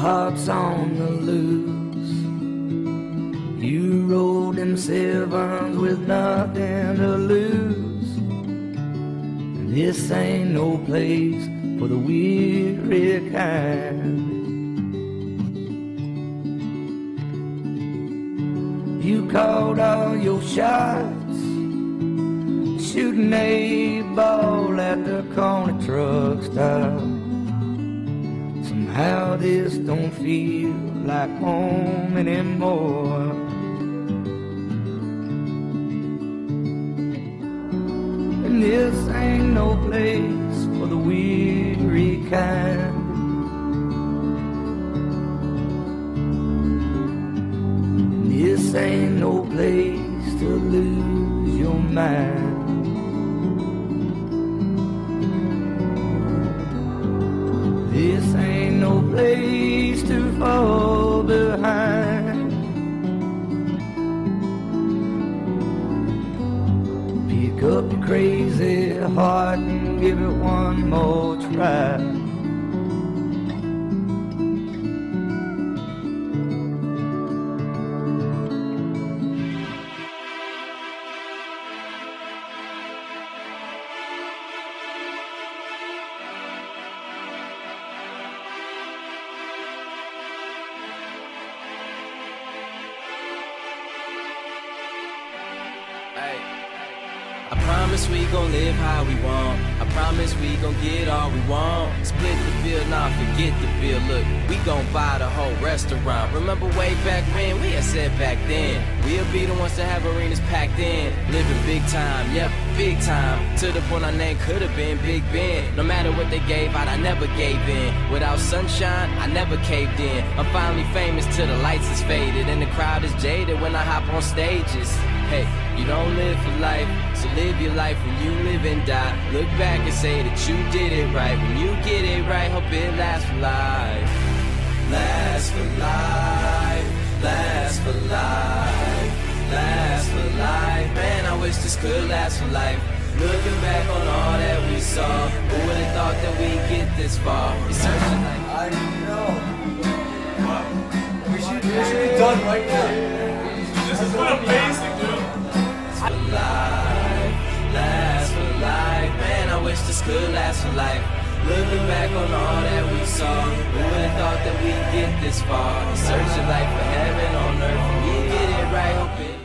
heart's on the loose. You rolled them sevens with nothing to lose. And this ain't no place for the weary kind. You called all your shots, shooting a ball at the corner truck stop. Somehow this don't feel like home anymore. And this ain't no place for the weary kind. And this ain't no place to lose your mind. This ain't no place to fall behind. Pick up your crazy heart and give it one more try. I promise we gon' live how we want. I promise we gon' get all we want. Split the bill, nah, forget the bill. Look, we gon' buy the whole restaurant. Remember way back when we had said back then we'll be the ones to have arenas packed in. Living big time, yep, big time. To the point our name could've been Big Ben. No matter what they gave out, I never gave in. Without sunshine, I never caved in. I'm finally famous till the lights is faded and the crowd is jaded when I hop on stages. Hey, you don't live for life, so live your life when you live and die. Look back and say that you did it right. When you get it right, hope it lasts for life. Last for life, last for life, last for life. Man, I wish this could last for life. Looking back on all that we saw, who would've thought that we'd get this far? You're searching like I know. We should be done right now. This has been amazing, dude. for life, last for life. Man, I wish this could last for life. Looking back on all that we saw, who would've thought that we'd get this far? Searching like for heaven on earth, when you get it right, hope it